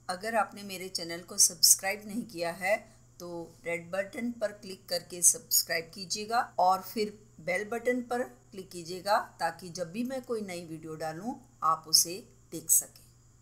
अगर आपने मेरे चैनल को सब्सक्राइब नहीं किया है तो रेड बटन पर क्लिक करके सब्सक्राइब कीजिएगा और फिर बेल बटन पर क्लिक कीजिएगा ताकि जब भी मैं कोई नई वीडियो डालूं आप उसे देख सकें।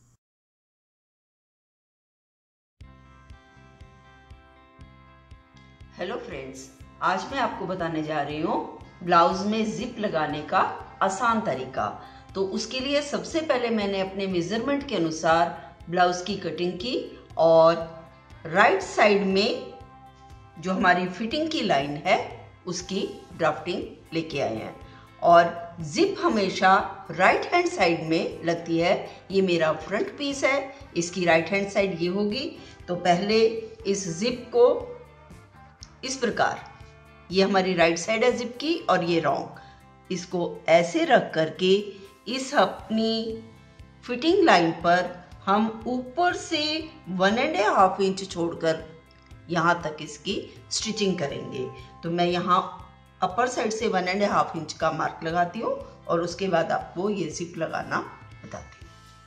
हेलो फ्रेंड्स, आज मैं आपको बताने जा रही हूँ ब्लाउज में जिप लगाने का आसान तरीका। तो उसके लिए सबसे पहले मैंने अपने मेजरमेंट के अनुसार ब्लाउज की कटिंग की और राइट साइड में जो हमारी फिटिंग की लाइन है उसकी ड्राफ्टिंग लेके आए हैं। और जिप हमेशा राइट हैंड साइड में लगती है। ये मेरा फ्रंट पीस है, इसकी राइट हैंड साइड ये होगी। तो पहले इस जिप को इस प्रकार, ये हमारी राइट साइड है जिप की और ये रॉन्ग, इसको ऐसे रख करके इस अपनी फिटिंग लाइन पर हम ऊपर से 1.5 इंच छोड़कर यहाँ तक इसकी स्टिचिंग करेंगे। तो मैं यहाँ अपर साइड से 1.5 इंच का मार्क लगाती हूँ और उसके बाद आपको ये जिप लगाना बताती हूँ।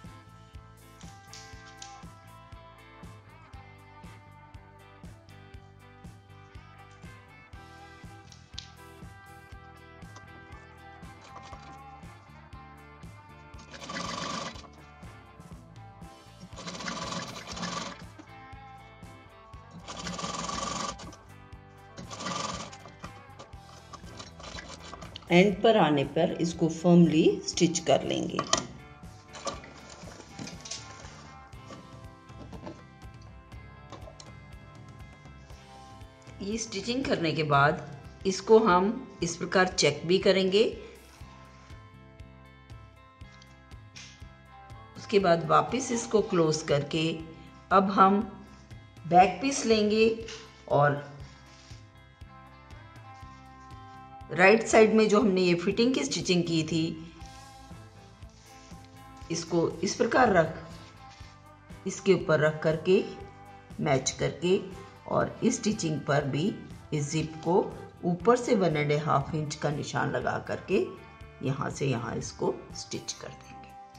एंड पर आने पर इसको फर्मली स्टिच कर लेंगे। ये स्टिचिंग करने के बाद इसको हम इस प्रकार चेक भी करेंगे। उसके बाद वापस इसको क्लोज करके अब हम बैक पीस लेंगे और राइट साइड में जो हमने ये फिटिंग की स्टिचिंग की थी इसको इस प्रकार इसके ऊपर रख करके मैच करके और इस स्टिचिंग पर भी इस जिप को ऊपर से 1.5 इंच का निशान लगा करके यहाँ से यहाँ इसको स्टिच कर देंगे।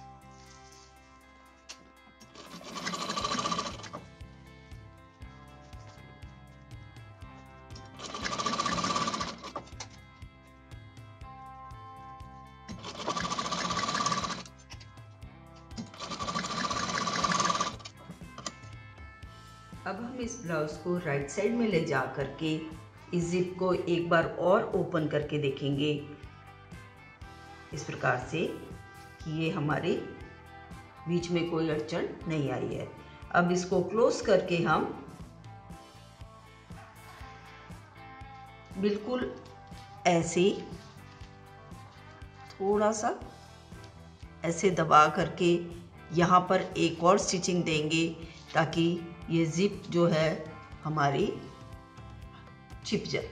अब हम इस ब्लाउज को राइट साइड में ले जा करके इस जिप को एक बार और ओपन करके देखेंगे इस प्रकार से कि ये हमारे बीच में कोई अड़चन नहीं आई है। अब इसको क्लोज करके हम बिल्कुल ऐसे थोड़ा सा ऐसे दबा करके यहाँ पर एक और स्टिचिंग देंगे ताकि ये जिप जो है हमारी छिप जाए।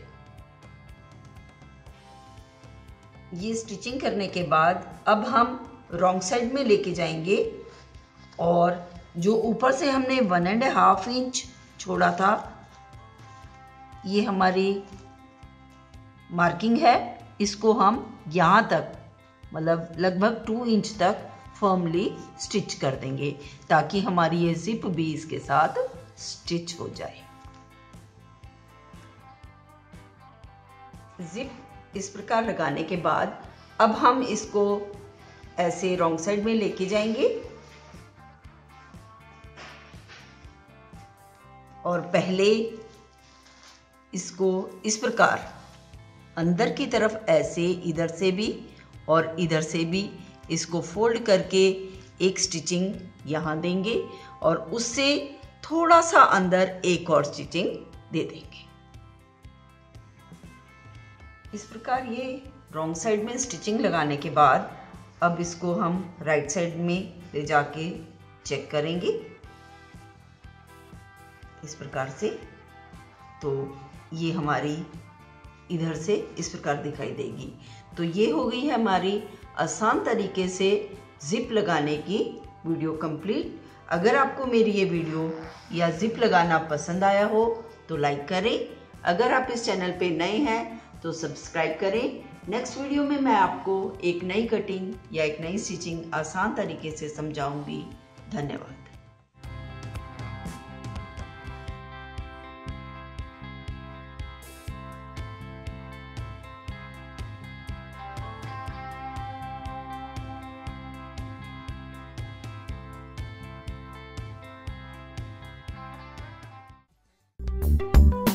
ये स्टिचिंग करने के बाद अब हम रॉन्ग साइड में लेके जाएंगे और जो ऊपर से हमने 1.5 इंच छोड़ा था ये हमारी मार्किंग है, इसको हम यहाँ तक मतलब लगभग 2 इंच तक फर्मली स्टिच कर देंगे ताकि हमारी ये जिप भी इसके साथ स्टिच हो जाए। जिप इस प्रकार लगाने के बाद अब हम इसको ऐसे रॉन्ग साइड में लेके जाएंगे और पहले इसको इस प्रकार अंदर की तरफ ऐसे इधर से भी और इधर से भी इसको फोल्ड करके एक स्टिचिंग यहाँ देंगे और उससे थोड़ा सा अंदर एक और स्टिचिंग दे देंगे। इस प्रकार ये रॉन्ग साइड में स्टिचिंग लगाने के बाद अब इसको हम राइट साइड में ले जाके चेक करेंगे इस प्रकार से। तो ये हमारी इधर से इस प्रकार दिखाई देगी। तो ये हो गई है हमारी आसान तरीके से जिप लगाने की वीडियो कंप्लीट। अगर आपको मेरी ये वीडियो या जिप लगाना पसंद आया हो तो लाइक करें। अगर आप इस चैनल पे नए हैं तो सब्सक्राइब करें। नेक्स्ट वीडियो में मैं आपको एक नई कटिंग या एक नई स्टिचिंग आसान तरीके से समझाऊंगी। धन्यवाद। है।